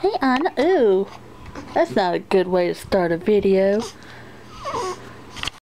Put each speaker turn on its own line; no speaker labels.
Hey Anna, ooh, that's not a good way to start a video.